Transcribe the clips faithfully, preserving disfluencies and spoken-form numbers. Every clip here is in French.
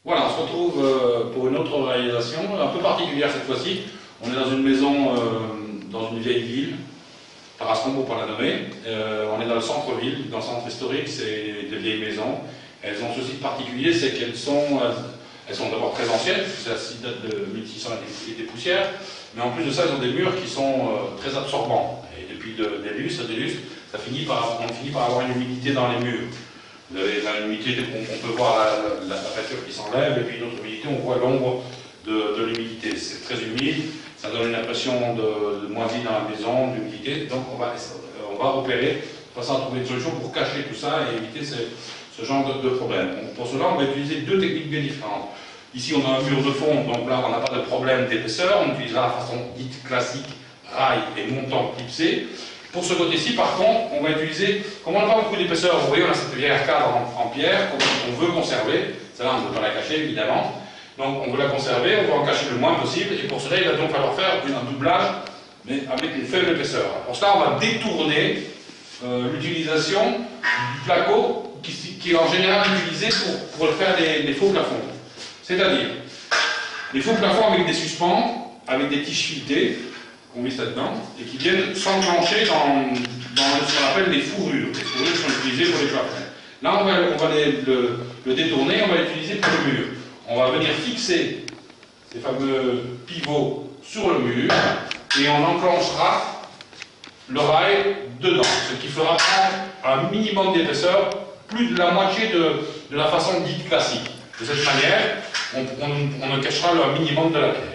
Voilà, on se retrouve euh, pour une autre réalisation, un peu particulière cette fois-ci. On est dans une maison, euh, dans une vieille ville, Tarascon pour la nommer. Euh, on est dans le centre-ville, dans le centre historique, c'est des vieilles maisons. Elles ont ceci de particulier, c'est qu'elles sont, elles sont d'abord très anciennes, puisque ça date de mille six cents et des poussières, mais en plus de ça, elles ont des murs qui sont euh, très absorbants. Et depuis de, des lustres, des lustres, ça finit par, on finit par avoir une humidité dans les murs. L'humidité, on peut voir la, la, la peinture qui s'enlève, et puis une autre humidité, on voit l'ombre de, de l'humidité. C'est très humide, ça donne une impression de, de moisie dans la maison, d'humidité, donc on va, on va opérer, de façon à trouver une solution pour cacher tout ça et éviter ce, ce genre de, de problème. Donc, pour cela, on va utiliser deux techniques bien différentes. Ici, on a un mur de fond, donc là, on n'a pas de problème d'épaisseur, on utilisera la façon dite classique, rail et montant clipsé. Pour ce côté-ci, par contre, on va utiliser, comme on n'a pas beaucoup d'épaisseur, vous voyez, on a cette vieille arcade en, en pierre qu'on veut conserver. Celle-là, on ne veut pas la cacher, évidemment. Donc, on veut la conserver, on va en cacher le moins possible, et pour cela, il va donc falloir faire un doublage, mais avec une faible épaisseur. Pour cela, on va détourner euh, l'utilisation du placo, qui, qui est en général utilisé pour, pour faire des, des faux plafonds. C'est-à-dire, des faux plafonds avec des suspens, avec des tiges filetées, qu'on visse là-dedans, et qui viennent s'enclencher dans, dans ce qu'on appelle les fourrures. Les fourrures sont utilisées pour les plafonds. Là, on va, on va les, le, le détourner, on va l'utiliser pour le mur. On va venir fixer ces fameux pivots sur le mur, et on enclenchera le rail dedans, ce qui fera prendre un minimum d'épaisseur, plus de la moitié de, de la façon dite classique. De cette manière, on, on, on cachera le minimum de la pierre.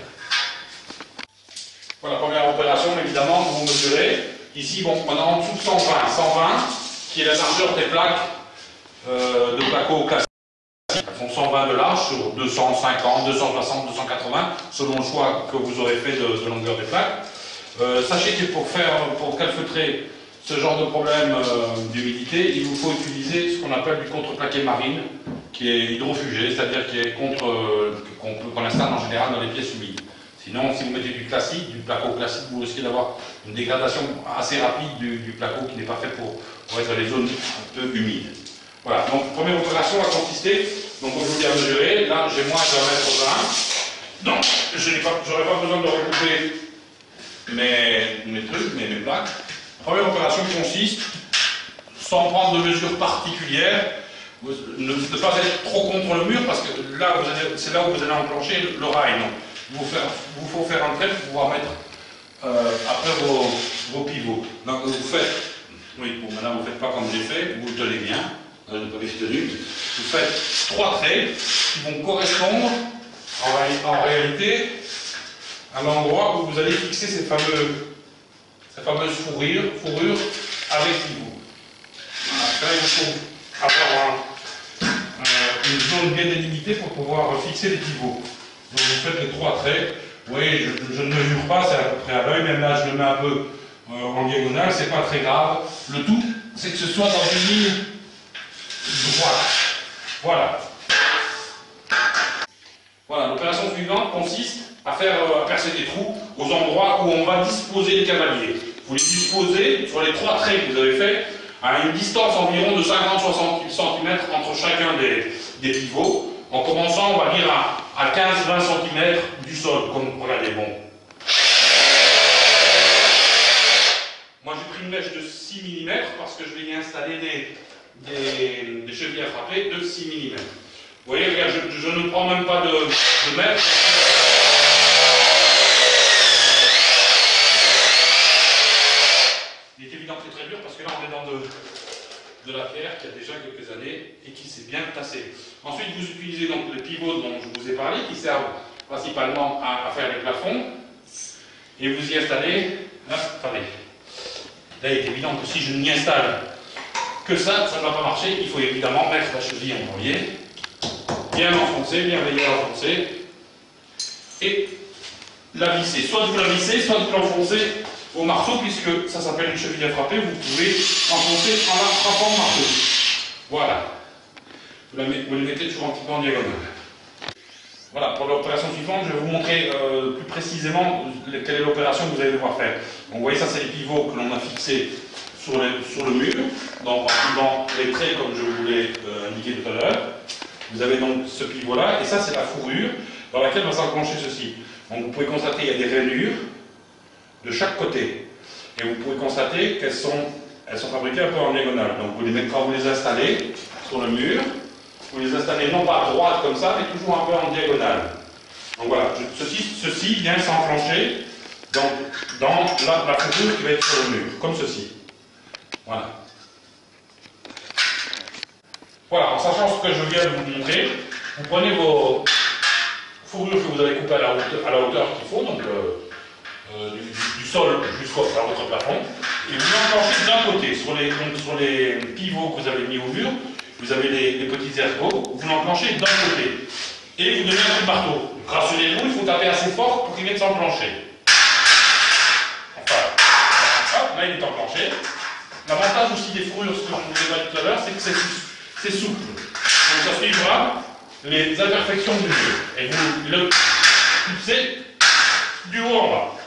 Pour la première opération, évidemment, vous mesurez. Ici, bon, on a en dessous de cent vingt. cent vingt, qui est la largeur des plaques euh, de placo classiques. Elles font cent vingt de large sur deux cent cinquante, deux cent soixante, deux cent quatre-vingts, selon le choix que vous aurez fait de, de longueur des plaques. Euh, sachez que pour faire, pour calfeutrer ce genre de problème euh, d'humidité, il vous faut utiliser ce qu'on appelle du contreplaqué marine, qui est hydrofugé, c'est-à-dire qui est contre, euh, qu'on qu'on installe en général dans les pièces humides. Sinon, si vous mettez du classique, du placo classique, vous risquez d'avoir une dégradation assez rapide du, du placo qui n'est pas fait pour, pour être dans les zones un peu humides. Voilà, donc première opération va consister, donc comme je vous l'ai à mesurer, là j'ai moins d'un mètre vingt, donc je n'aurai pas, pas besoin de recouper mes, mes trucs, mes, mes plaques. La première opération consiste, sans prendre de mesures particulières, vous, ne, ne pas être trop contre le mur, parce que là, c'est là où vous allez enclencher le, le rail. Donc, il vous, vous faut faire un trait pour pouvoir mettre euh, après vos, vos pivots. Donc vous faites, oui, bon maintenant vous ne faites pas comme j'ai fait, vous le tenez bien, euh, pas bien tenu. Vous faites trois traits qui vont correspondre en, en réalité à l'endroit où vous allez fixer ces, fameux, ces fameuses fourrures, fourrures avec pivot. Voilà, là il faut avoir un, euh, une zone bien délimitée pour pouvoir fixer les pivots. Donc vous faites les trois traits. Vous voyez, je, je ne mesure pas, c'est à peu près à l'œil, même là je le mets un peu euh, en diagonale, c'est pas très grave. Le tout, c'est que ce soit dans une ligne droite. Voilà. Voilà, l'opération suivante consiste à faire euh, à percer des trous aux endroits où on va disposer les cavaliers. Vous les disposez sur les trois traits que vous avez faits à une distance environ de cinquante à soixante centimètres entre chacun des, des pivots. En commençant, on va dire à, à quinze à vingt centimètres du sol, comme regardez, bon. Moi j'ai pris une mèche de six millimètres parce que je vais y installer des, des, des chevilles à frapper de six millimètres. Vous voyez, regarde, je, je ne prends même pas de, de mètre. Il est évident que c'est très dur parce que là on est dans de, de la pierre qui a déjà quelques années et qui s'est bien tassée. Ensuite, vous utilisez donc les pivots dont je vous ai parlé, qui servent principalement à, à faire les plafonds, et vous y installez. Là, attendez. Là, il est évident que si je n'y installe que ça, ça ne va pas marcher. Il faut évidemment mettre la cheville en premier, bien l'enfoncer, bien veiller à l'enfoncer, et la visser. Soit vous la vissez, soit vous l'enfoncez au marteau, puisque ça s'appelle une cheville à frapper. Vous pouvez enfoncer en la frappant au marteau. Voilà. Vous, la met, vous le mettez toujours un petit peu en diagonale. Voilà, pour l'opération suivante, je vais vous montrer euh, plus précisément quelle est l'opération que vous allez devoir faire. Donc, vous voyez, ça, c'est les pivots que l'on a fixés sur, les, sur le mur, donc en suivant les traits comme je vous l'ai euh, indiqué tout à l'heure. vous avez donc ce pivot-là, et ça c'est la fourrure dans laquelle va s'enclencher ceci. Donc vous pouvez constater qu'il y a des rainures de chaque côté. Et vous pouvez constater qu'elles sont, elles sont fabriquées un peu en diagonale. Donc vous les mettez, quand vous les installez sur le mur, vous les installez non pas à droite comme ça, mais toujours un peu en diagonale. Donc voilà, ceci, ceci vient s'enclencher dans, dans la, la fourrure qui va être sur le mur, comme ceci. Voilà. Voilà, en sachant ce que je viens de vous montrer, vous prenez vos fourrures que vous avez coupées à la hauteur, à la hauteur qu'il faut, donc euh, euh, du, du sol jusqu'à votre plafond, et vous l'enclenchez d'un côté. Sur les, donc, sur les pivots que vous avez mis au mur, vous avez les, les petits ergots, vous l'enclenchez d'un côté. Et vous donnez un coup de marteau. Rassurez-vous, il faut taper assez fort pour qu'il vienne s'enclencher. Enfin, hop, là il est enclenché. L'avantage aussi des fourrures, ce que je vous ai dit tout à l'heure, c'est que c'est souple. Donc ça suivra les imperfections du mur. Et vous le poussez du haut en bas.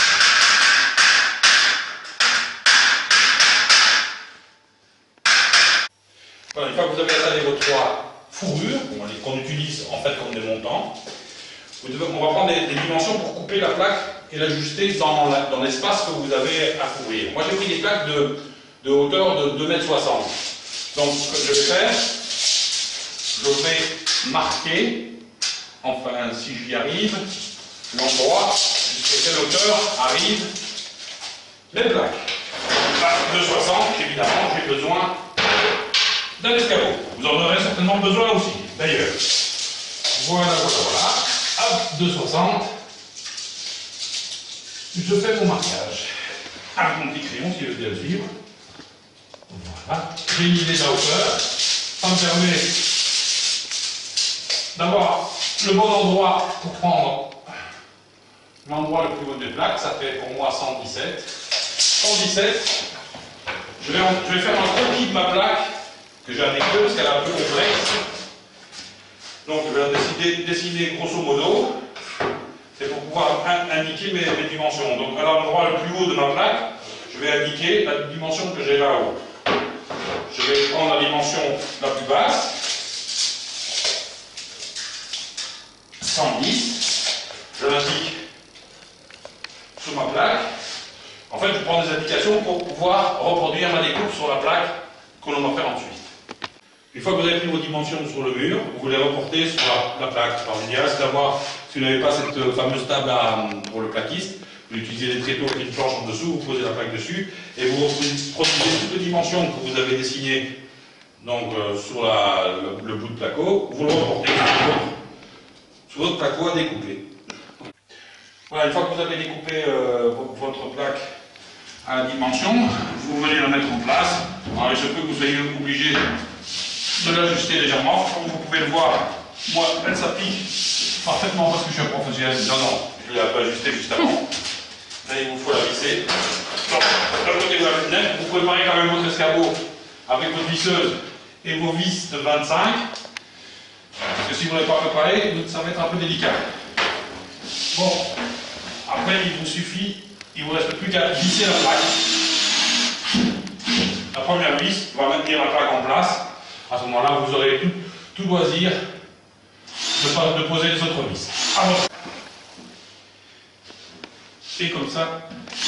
Voilà, une fois que vous avez installé vos trois fourrures, qu'on utilise en fait comme des montants, vous devez, on va prendre des, des dimensions pour couper la plaque et l'ajuster dans l'espace que vous avez à fourrir. Moi j'ai pris des plaques de, de hauteur de deux mètres soixante. Donc ce que je vais faire, je vais marquer, enfin si j'y arrive, l'endroit jusqu'à quelle hauteur arrivent les plaques. À deux mètres soixante, évidemment, j'ai besoin d'un escabeau. Vous en aurez certainement besoin aussi, d'ailleurs. Voilà, voilà, voilà. Hop, deux mètres soixante. Je fais mon marquage. Avec mon petit crayon, si je veux bien le suivre. Voilà. J'ai une idée de la hauteur. Ça me permet d'avoir le bon endroit pour prendre l'endroit le plus haut des plaques. Ça fait pour moi cent dix-sept. cent dix-sept. Je vais, en, je vais faire un croquis de ma plaque que j'ai indiqué parce qu'elle est un peu complexe. Donc je vais décider, dessiner grosso modo. C'est pour pouvoir in, indiquer mes, mes dimensions. Donc à l'endroit le plus haut de ma plaque, je vais indiquer la dimension que j'ai là-haut. Je vais prendre la dimension la plus basse, cent dix. Je l'indique sur ma plaque. En fait, je prends des indications pour pouvoir reproduire ma découpe sur la plaque que l'on va faire ensuite. Une fois que vous avez pris vos dimensions sur le mur, vous les reportez sur la, la plaque. Alors l'idéal, c'est d'avoir, si vous n'avez pas cette fameuse table à, pour le plaquiste, vous utilisez des tréteaux avec une planche en dessous, vous posez la plaque dessus, et vous reproduisez toutes les dimensions que vous avez dessinées donc, euh, sur la, le, le bout de placo, vous le reportez sur votre placo à découper. Voilà, une fois que vous avez découpé euh, votre plaque à la dimension, vous venez la mettre en place. Alors il se peut que vous soyez obligé de l'ajuster légèrement. Comme vous pouvez le voir, moi, elle s'applique parfaitement parce que je suis un professionnel. Non, non, je l'ai un peu ajusté juste avant. Là, il vous faut la visser. Donc, d'un côté, vous avez net. Vous préparez quand même votre escabeau avec votre visseuse et vos vis de vingt-cinq. Parce que si vous ne l'avez pas préparé, ça va être un peu délicat. Bon, après, il vous suffit, il ne vous reste plus qu'à visser la plaque. La première vis va maintenir la plaque en place. À ce moment-là, vous aurez tout, tout loisir de, de poser les autres vis. Alors, et comme ça,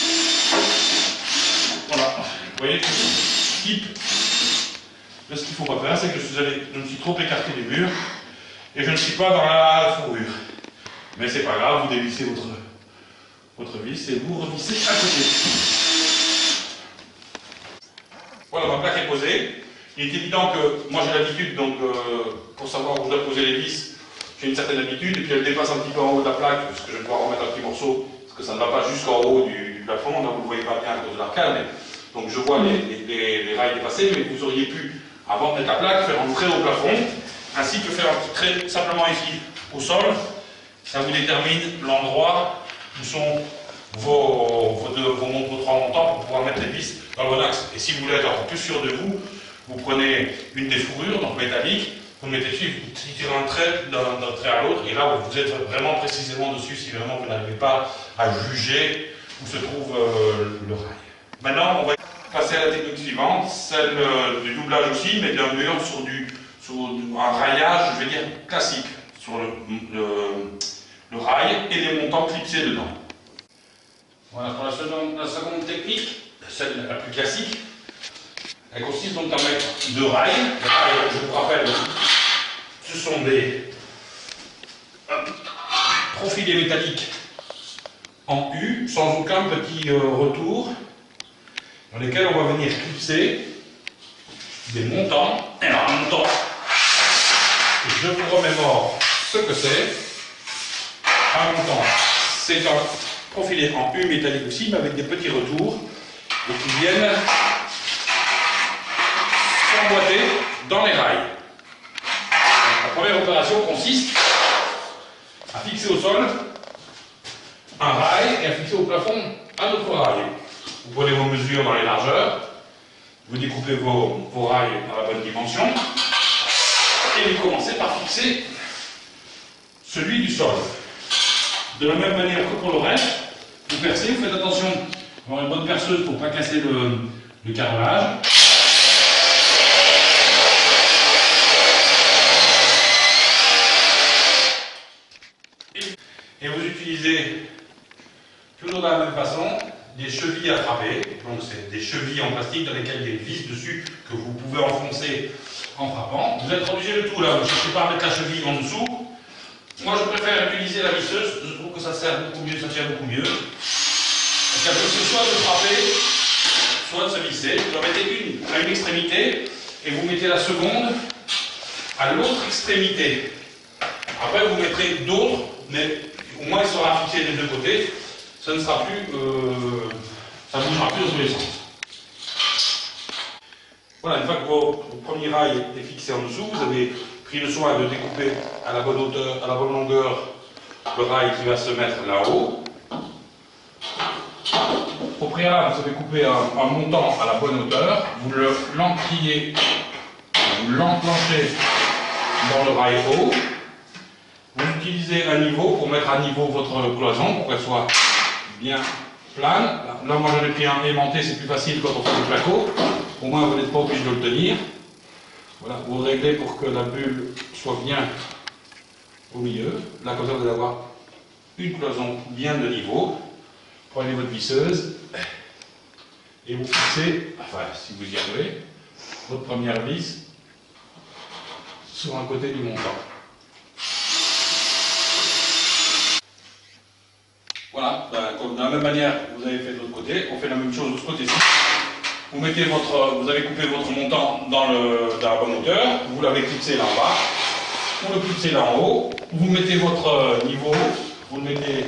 voilà. Vous voyez que ce type, ce qu'il ne faut pas faire, c'est que je, suis allé, je me suis trop écarté du mur et je ne suis pas dans la fourrure. Mais c'est pas grave, vous dévissez votre, votre vis et vous revissez à côté. Voilà, ma plaque est posée. Il est évident que moi j'ai l'habitude, donc euh, pour savoir où je dois poser les vis, j'ai une certaine habitude, et puis elle dépasse un petit peu en haut de la plaque, parce que je vais devoir remettre un petit morceau, parce que ça ne va pas jusqu'en haut du, du plafond, là vous ne le voyez pas bien à cause de l'arcade, mais donc je vois les, les, les, les rails dépasser, mais vous auriez pu, avant de mettre la plaque, faire un trait au plafond, ainsi que faire un petit trait simplement ici au sol. Ça vous détermine l'endroit où sont vos, vos, deux, vos, vos trois montants pour pouvoir mettre les vis dans le bon axe. Et si vous voulez être encore plus sûr de vous, vous prenez une des fourrures, donc métallique, vous le mettez dessus, vous tirez un trait d'un trait à l'autre, et là vous êtes vraiment précisément dessus si vraiment vous n'arrivez pas à juger où se trouve euh, le rail. Maintenant, on va passer à la technique suivante, celle euh, du doublage aussi, mais d'un mur sur du, sur un raillage, je vais dire, classique, sur le, le, le rail et les montants clipsés dedans. Voilà, pour la seconde, la seconde technique, celle la plus classique, elle consiste donc à mettre deux rails. Les rails, je vous rappelle, ce sont des profilés métalliques en U, sans aucun petit euh, retour, dans lesquels on va venir clipser des montants. Alors, un montant, je vous remémore ce que c'est. Un montant, c'est un profilé en U métallique aussi, mais avec des petits retours, et qui viennent s'emboîter dans les rails. Donc, la première opération consiste à fixer au sol un rail et à fixer au plafond un autre rail. Vous prenez vos mesures dans les largeurs, vous découpez vos, vos rails dans la bonne dimension, et vous commencez par fixer celui du sol. De la même manière que pour le reste, vous percez, vous faites attention à avoir une bonne perceuse pour ne pas casser le, le carrelage. Et vous utilisez toujours de la même façon des chevilles à frapper. Donc c'est des chevilles en plastique dans lesquelles il y a une vis dessus que vous pouvez enfoncer en frappant. Vous êtes obligé de tout là, vous ne cherchez pas à mettre la cheville en dessous. Moi je préfère utiliser la visseuse, je trouve que ça sert beaucoup mieux, ça tient beaucoup mieux. Donc elle peut soit de frapper, soit de se visser. Vous en mettez une à une extrémité et vous mettez la seconde à l'autre extrémité. Après vous mettrez d'autres, mais au moins il sera fixé des deux côtés. Ça ne sera plus, euh, ça ne bougera plus dans tous les sens. Voilà, une fois que votre premier rail est fixé en dessous, vous avez pris le soin de découper à la bonne hauteur, à la bonne longueur, le rail qui va se mettre là-haut. Au préalable, vous avez coupé un, un montant à la bonne hauteur, vous l'encriez, vous l'enclenchez dans le rail haut. Vous utilisez un niveau pour mettre à niveau votre cloison, pour qu'elle soit bien plane. Là, moi j'en ai pris un aimanté, c'est plus facile quand on fait des placots. Au moins vous n'êtes pas obligé de le tenir. Voilà, vous réglez pour que la bulle soit bien au milieu. Là, comme ça, vous allez avoir une cloison bien de niveau. Prenez votre visseuse et vous fixez, enfin, si vous y arrivez, votre première vis sur un côté du montant. Voilà, ben, comme de la même manière que vous avez fait de l'autre côté, on fait la même chose de ce côté-ci. Vous mettez votre, vous avez coupé votre montant dans, le, dans la bonne hauteur, vous l'avez clipsé là en bas, vous le clipsez là en haut, vous mettez votre niveau, vous le mettez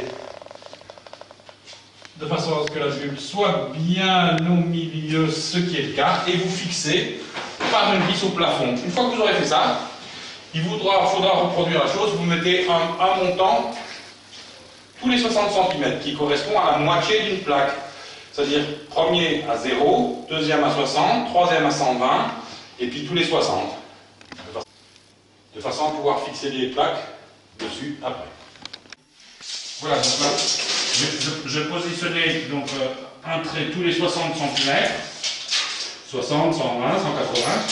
de façon à ce que la bulle soit bien au milieu, ce qui est le cas, et vous fixez par une vis au plafond. Une fois que vous aurez fait ça, il vous faudra, faudra reproduire la chose, vous mettez un, un montant tous les soixante centimètres, qui correspond à la moitié d'une plaque. C'est-à-dire premier à zéro, deuxième à soixante, troisième à cent vingt, et puis tous les soixante. De façon à pouvoir fixer les plaques dessus après. Voilà, donc là, je, je, je positionnais donc, euh, un trait tous les soixante centimètres, soixante, cent vingt, cent quatre-vingts,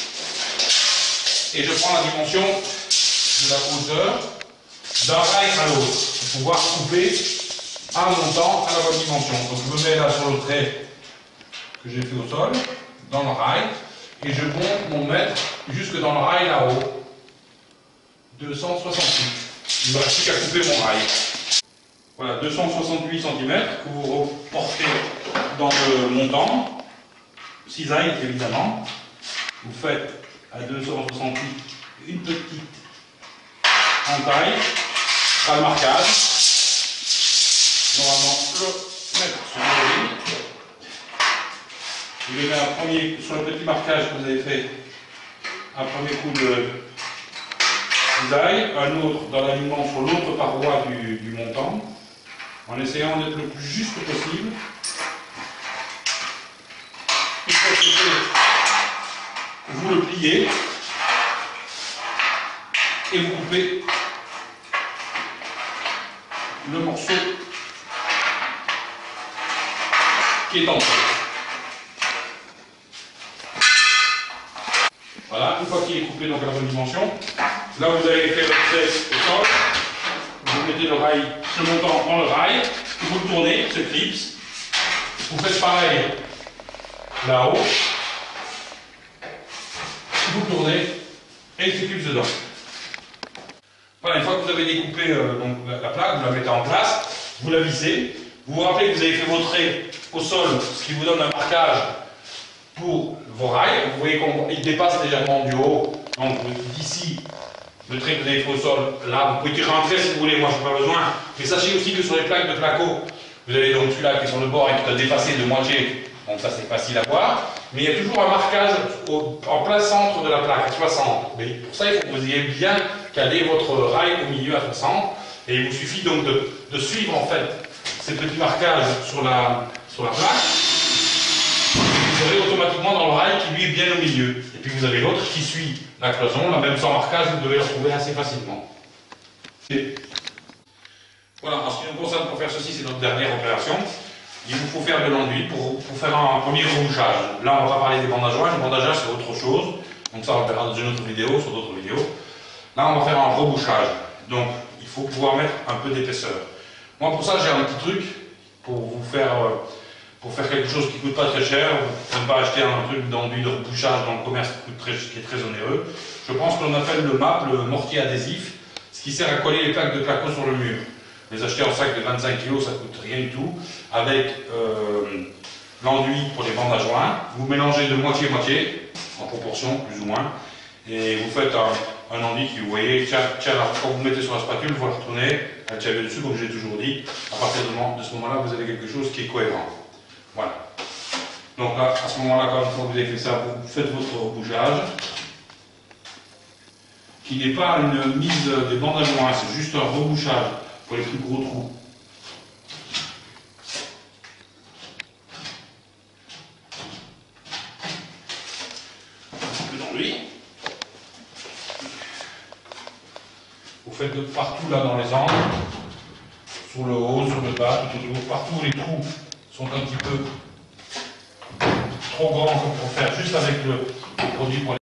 et je prends la dimension de la hauteur d'un rail à l'autre, pour pouvoir couper un montant à la bonne dimension. Donc je me mets là sur le trait que j'ai fait au sol, dans le rail, et je monte mon mètre jusque dans le rail là-haut. deux cent soixante-huit. Il ne me reste plus qu'à couper mon rail. Voilà, deux cent soixante-huit centimètres que vous reportez dans le montant. Cisaille évidemment. Vous faites à deux cent soixante-huit une petite entaille, pas le marquage. Normalement, le mettre sur le ligne. Vous mettez un premier, sur le petit marquage que vous avez fait, un premier coup de cisaille, un autre dans l'alignement sur l'autre paroi du, du montant, en essayant d'être le plus juste possible. Une fois que c'est fait, vous le pliez et vous coupez le morceau qui est en dessous. Voilà, une fois qu'il est coupé découper donc à la bonne dimension. Là, vous avez fait votre trait au sol. Vous mettez le rail, le montant dans le rail. Vous le tournez, ce clips. Vous faites pareil là-haut. Vous tournez et il se clipse dedans. Voilà, une fois que vous avez découpé euh, donc, la, la plaque, vous la mettez en place, vous la vissez. Vous vous rappelez que vous avez fait vos traits au sol, ce qui vous donne un marquage pour vos rails. Vous voyez qu'il dépasse légèrement du haut. Donc d'ici, le trait que vous avez fait au sol, là, vous pouvez tirer en trait si vous voulez, moi je n'ai pas besoin. Mais sachez aussi que sur les plaques de placo, vous avez donc celui-là qui est sur le bord et qui doit dépasser de moitié. Donc ça c'est facile à voir. Mais il y a toujours un marquage au, en plein centre de la plaque, à soixante. Mais pour ça, il faut que vous ayez bien calé votre rail au milieu à soixante. Et il vous suffit donc de, de suivre en fait ces petits marquages sur la, sur la plaque. Vous serez automatiquement dans le rail qui lui est bien au milieu. Et puis vous avez l'autre qui suit la cloison, là même sans marquage, vous devez le retrouver assez facilement. Et voilà, en ce qui nous concerne pour faire ceci, c'est notre dernière opération. Il vous faut faire de l'enduit pour, pour faire un, un premier rebouchage. Là, on ne va pas parler des bandages. Les bandages, c'est autre chose. Donc ça, on le verra dans une autre vidéo, sur d'autres vidéos. Là, on va faire un rebouchage. Donc, il faut pouvoir mettre un peu d'épaisseur. Moi, pour ça, j'ai un petit truc pour vous faire, euh, pour faire quelque chose qui ne coûte pas très cher. Vous ne pouvez pas acheter un truc d'enduit de rebouchage dans le commerce qui, coûte très, qui est très onéreux. Je pense qu'on appelle le M A P, le mortier adhésif, ce qui sert à coller les plaques de placo sur le mur. Les acheter en sac de vingt-cinq kilos, ça ne coûte rien du tout. Avec euh, l'enduit pour les bandes à joints, vous mélangez de moitié-moitié, en proportion plus ou moins, et vous faites un, un enduit qui, vous voyez, tient, tient, quand vous mettez sur la spatule, vous la retournez, elle tient dessus, comme j'ai toujours dit. À partir de, de ce moment-là, vous avez quelque chose qui est cohérent. Voilà. Donc là, à ce moment-là, quand une fois que vous avez fait ça, vous faites votre rebouchage, qui n'est pas une mise des bandes à joints, c'est juste un rebouchage pour les plus gros trous. Vous faites de partout là dans les angles, sur le haut, sur le bas, tout autour, partout où les trous sont un petit peu trop grands pour faire juste avec le produit pour les